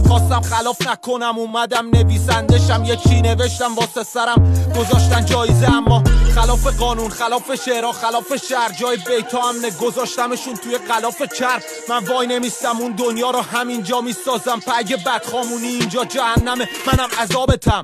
خواستم خلاف نکنم اومدم نویسندشم، یه چی نوشتم واسه سرم گذاشتن جایزه، اما خلاف قانون، خلاف شعرها، خلاف شهر، جای بیتا هم گذاشتمشون توی غلاف چرب. من وای نمیستم اون دنیا رو همینجا میسازم، پگه بدخامونی اینجا جهنمه، منم عذابتم.